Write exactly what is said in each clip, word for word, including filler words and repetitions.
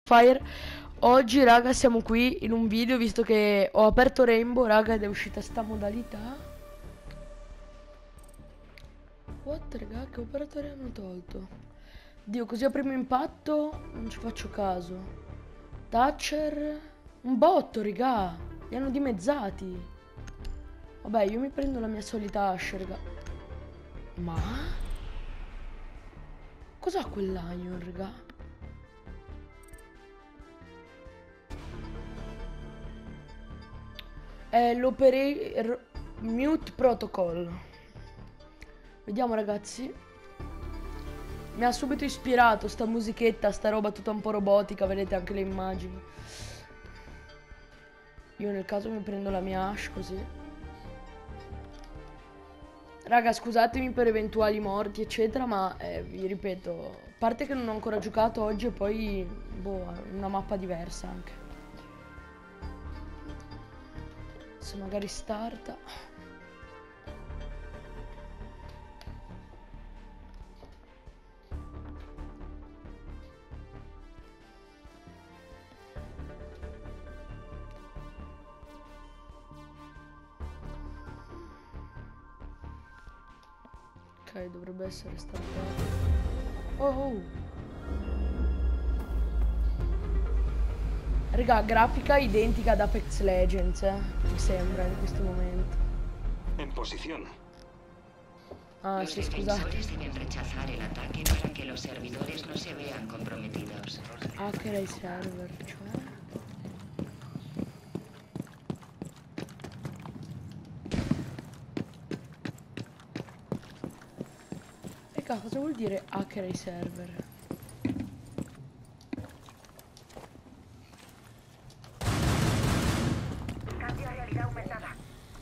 Fire. Oggi raga siamo qui in un video visto che ho aperto Rainbow raga ed è uscita sta modalità. What raga, che operatore hanno tolto? Dio, così a primo impatto non ci faccio caso. Thatcher, un botto raga, li hanno dimezzati. Vabbè, io mi prendo la mia solita Ashe raga. Ma cos'ha quell'Ion raga? È l'Operator Mute Protocol. Vediamo ragazzi. Mi ha subito ispirato sta musichetta, sta roba tutta un po' robotica, vedete anche le immagini. Io nel caso mi prendo la mia Ashe così. Raga, scusatemi per eventuali morti eccetera, ma eh, vi ripeto, a parte che non ho ancora giocato oggi e poi boh, una mappa diversa anche. Se magari starta. Ok, dovrebbe essere startato. Oh, oh. Raga, grafica identica ad Apex Legends, eh, mi sembra in questo momento. En posición. Ah, Los sì, scusate. defensores deben rechazar el ataque para que los servidores no se vean comprometidos. Hacker ai server, cioè. Raga, cosa vuol dire hacker ai server? Cambio a realidad aumentada.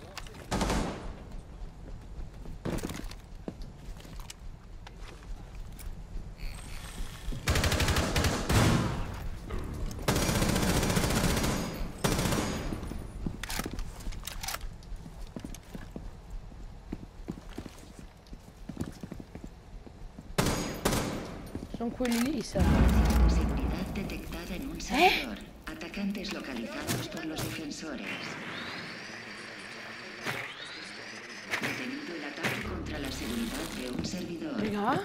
Sono quelli lì, sa. Seguridad detectada en un servidor. Atacantes localizados por los defensores. Detenido el ataque contra la seguridad de un servidor. Raga?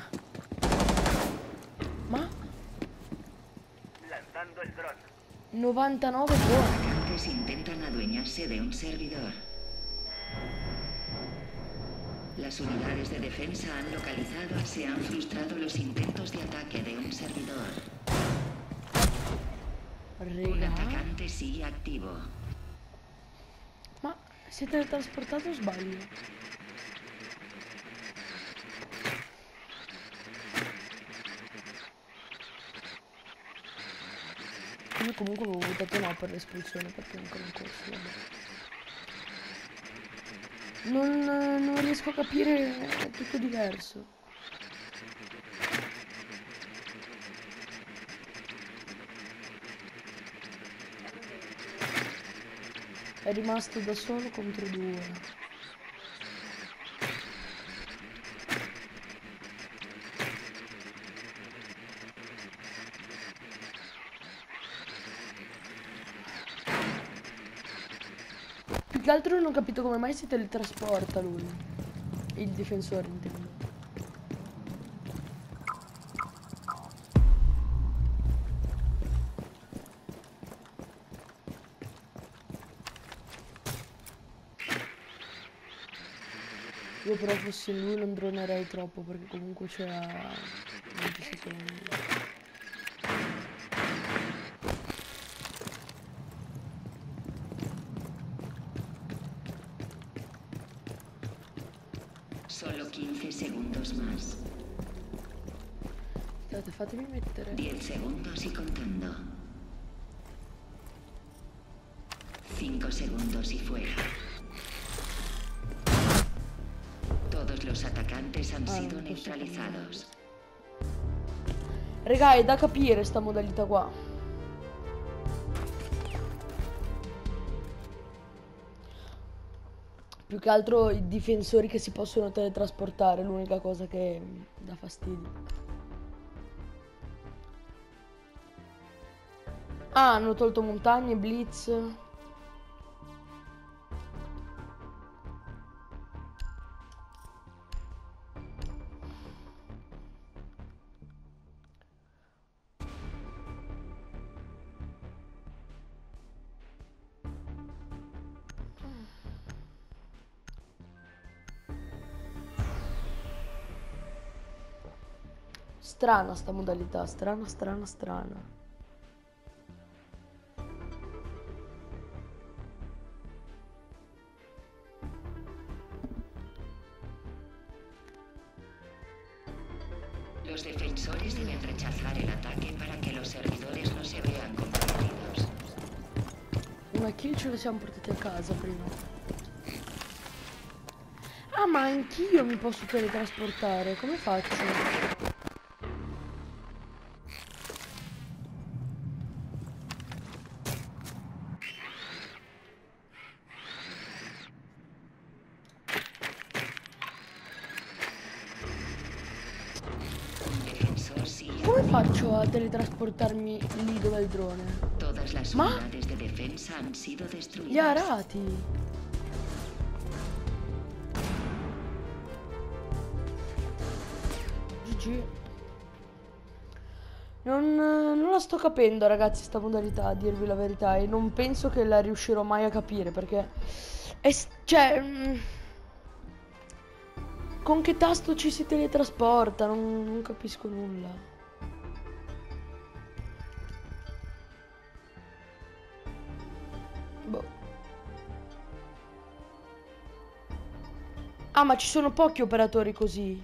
Ma? Lanzando el dron. novantanove buoni. Atacantes intentan adueñarse de un servidor. Las unidades de defensa han localizado y se han frustrado los intentos de ataque de un servidor. Un Raga? atacante sigue activo. Ma si è teletrasportato o sbaglio? Io comunque avevo votato no per l'espulsione perché è ancora in corso, vabbè. Non, non riesco a capire, è tutto diverso. È rimasto da solo contro due. Più che altro non ho capito come mai si teletrasporta lui. Il difensore intendo. Io però fossi lui non dronerei troppo perché comunque c'è a venti secondi. Solo quince segundos más. Aspettate, fatemi mettere. diez segundos y contando. cinco segundos y fuera. Todos los atacantes han Ah, sido non posso neutralizados. Raga, è da capire sta modalità qua. Più che altro i difensori che si possono teletrasportare, l'unica cosa che dà fastidio. Ah, hanno tolto montagne, blitz. Strana sta modalità, strana, strana, strana. Los defensores deben rechazar el ataque para que los servidores no se vean comprometidos. Una kill ce la siamo portati a casa prima. Ah, ma anch'io mi posso teletrasportare, come faccio? Come faccio a teletrasportarmi lì dove è il drone? Todas las Ma? unidades de defensa han sido Gli destruidas. arati. G G. Non, non la sto capendo, ragazzi, sta modalità, a dirvi la verità. E non penso che la riuscirò mai a capire, perché... È, s- cioè... mm, con che tasto ci si teletrasporta? Non, non capisco nulla. Boh. Ah, ma ci sono pochi operatori così.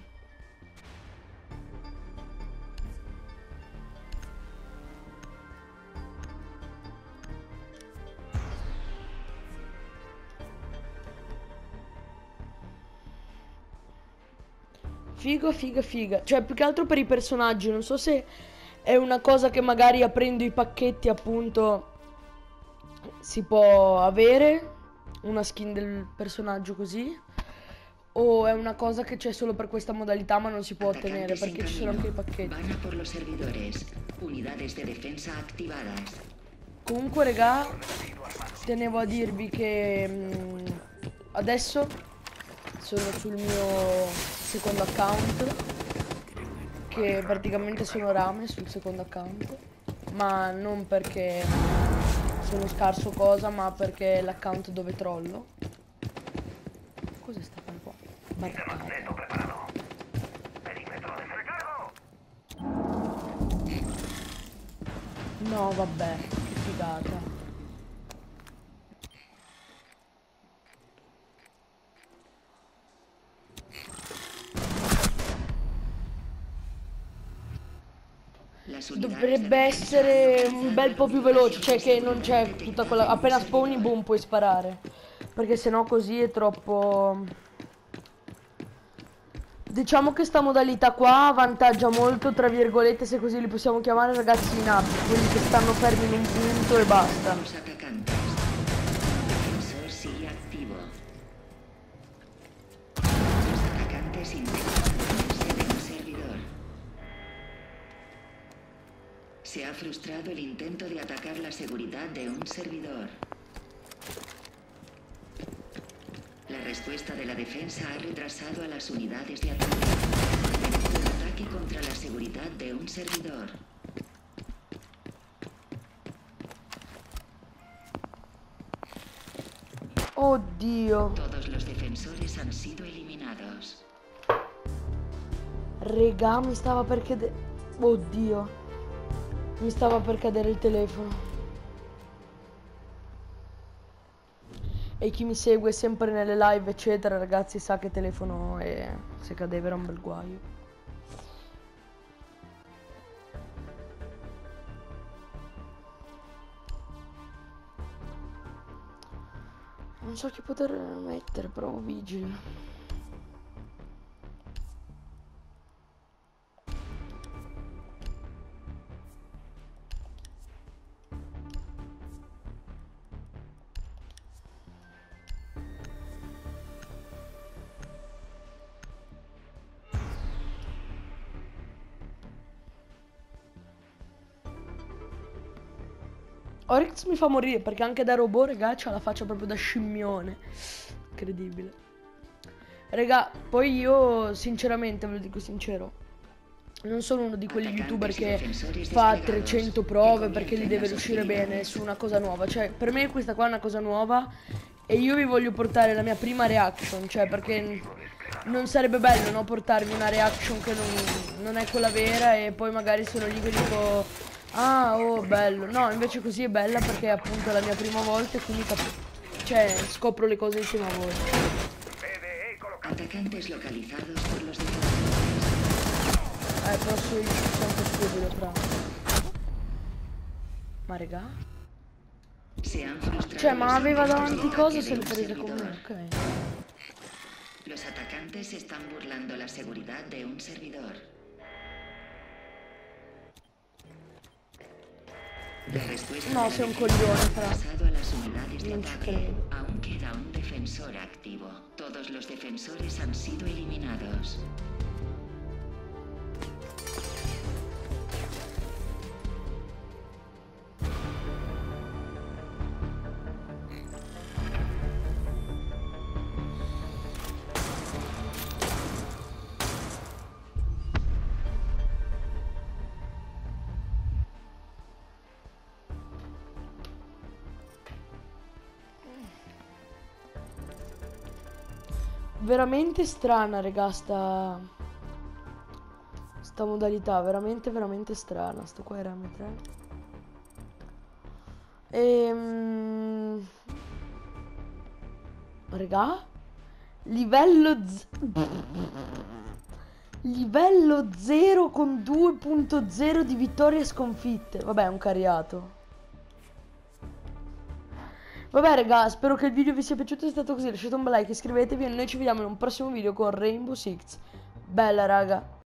Figa, figa, figa. Cioè, più che altro per i personaggi. Non so se è una cosa che magari aprendo i pacchetti, appunto, si può avere una skin del personaggio così. O è una cosa che c'è solo per questa modalità ma non si può ottenere, Atacantes en perché ci sono anche i camino. pacchetti. Van a por los servidores. Unidades de defensa activadas. Comunque, regà, tenevo a dirvi che mm, adesso sono sul mio secondo account, che praticamente sono rame sul secondo account, ma non perché sono scarso cosa, ma perché è l'account dove trollo. Cos'è sta qua? Barricata. No, vabbè, che figata. Las unidades de Dovrebbe defensa essere han un bel po' più veloce, cioè che non c'è tutta quella... Appena spawni, boom, puoi sparare. Perché sennò così è troppo... Diciamo che sta modalità qua avvantaggia molto, tra virgolette, se così li possiamo chiamare, ragazzi in up, quelli che stanno fermi in un punto e basta. Los atacantes. Defensor sigue activo. Los atacantes intentan unirse de un servidor. Se ha frustrado el intento de atacar la seguridad de un servidor. La respuesta de la defensa ha retrasado a las unidades de ataque. Un ataque contra la seguridad de un servidor. Oddio. Todos los defensores han sido eliminados. Regà, mi stava per cadere... Oddio. Mi stava per cadere il telefono. E chi mi segue sempre nelle live, eccetera, ragazzi, sa che telefono è... se cadeva era un bel guaio. Non so chi poter mettere, però vigili. Oryx mi fa morire perché anche da robot, raga, c'ha la faccia proprio da scimmione. Incredibile. Raga, poi io sinceramente, ve lo dico sincero, non sono uno di quegli youtuber che fa trecento prove perché gli deve riuscire bene su una cosa nuova. Cioè, per me questa qua è una cosa nuova e io vi voglio portare la mia prima reaction. Cioè, perché non sarebbe bello, no, portarvi una reaction che non, non è quella vera e poi magari sono lì che dico ah, oh, bello. No, invece così è bella perché è appunto la mia prima volta e quindi cioè, scopro le cose insieme a voi. Atacantes localizados por los defensores. Eh, però su io sono sempre stupido, fra. Ma regà? Cioè, ma aveva davanti cose se le prese con me, ok. Los atacantes están burlando la seguridad de un servidor. La respuesta no, sei un coglione, fra. A las unidades de non ci ataque. credo. Aún queda un defensor activo. Todos los defensores han sido eliminados. Veramente strana, raga, sta... sta modalità, veramente, veramente strana. Sto qua era M tre. Ehm... Raga? Livello... Z... Livello zero con due punto zero di vittorie sconfitte. Vabbè, è un cariato. Vabbè raga, spero che il video vi sia piaciuto, se è stato così lasciate un bel like, iscrivetevi e noi ci vediamo in un prossimo video con Rainbow Six. Bella raga.